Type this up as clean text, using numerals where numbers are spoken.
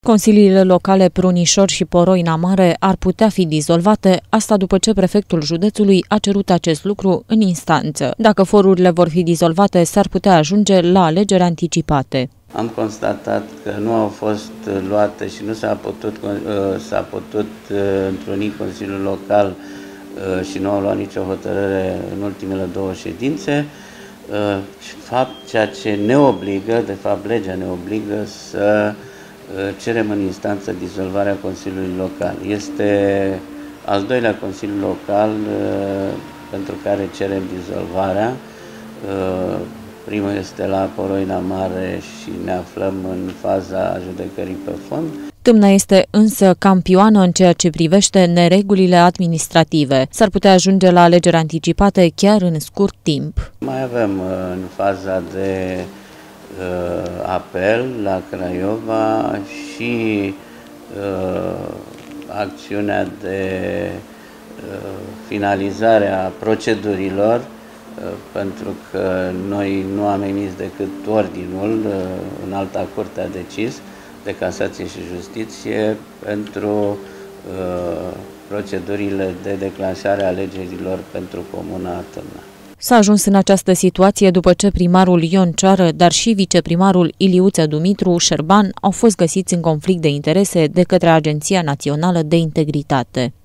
Consiliile locale Prunișor și Poroina Mare ar putea fi dizolvate, asta după ce prefectul județului a cerut acest lucru în instanță. Dacă forurile vor fi dizolvate, s-ar putea ajunge la alegeri anticipate. Am constatat că nu au fost luate și nu s-a putut întruni Consiliul Local și nu au luat nicio hotărâre în ultimele două ședințe. Ceea ce ne obligă, de fapt legea ne obligă să cerem în instanță dizolvarea Consiliului Local. Este al doilea Consiliu Local pentru care cerem dizolvarea. Primul este la Poroina Mare și ne aflăm în faza judecării pe fond. Tâmna este însă campioană în ceea ce privește neregulile administrative. S-ar putea ajunge la alegeri anticipate chiar în scurt timp. Mai avem în faza de apel la Craiova și acțiunea de finalizare a procedurilor, pentru că noi nu am emis decât ordinul, Înalta Curte a decis, de Casație și Justiție, pentru procedurile de declanșare a alegerilor pentru Comuna Tâmna. S-a ajuns în această situație după ce primarul Ion Ceară, dar și viceprimarul Iliuță Dumitru Șerban au fost găsiți în conflict de interese de către Agenția Națională de Integritate.